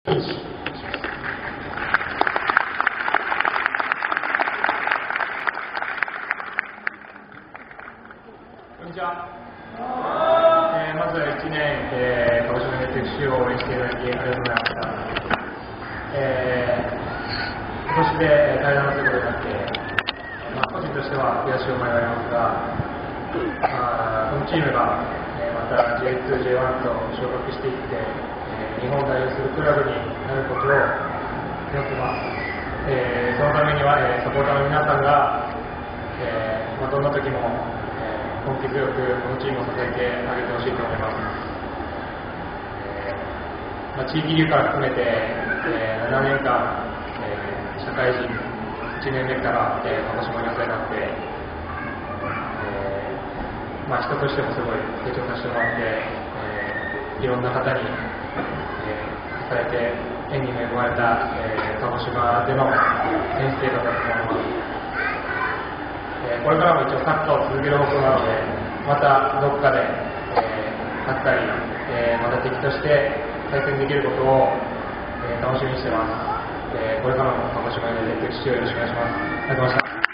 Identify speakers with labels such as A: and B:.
A: こんにちは。まず1年、鹿児島で歴史を応援していただきありがとうございました。今年で対談ということになって、個人としては悔しい思いがありますが、このチームが、また J2、J1 と昇格していって、日本を代表するクラブになることを祈ってます。そのためには、サポーターの皆さんが、どんな時も根気強くこのチームを支えてあげてほしいと思います。地域リーグから含めて、7年間、社会人1年目から鹿児島にお世話になって、人としてもすごい成長させてもらって、いろんな方に、支えて縁に恵まれた、鹿児島での先生だったと思います。これからも一応サッカーを続ける方向なので、またどこかで、勝ったり、また敵として対戦できることを、楽しみにしています。これからも鹿児島で歴史をよろしくお願いします。ありがとうございました。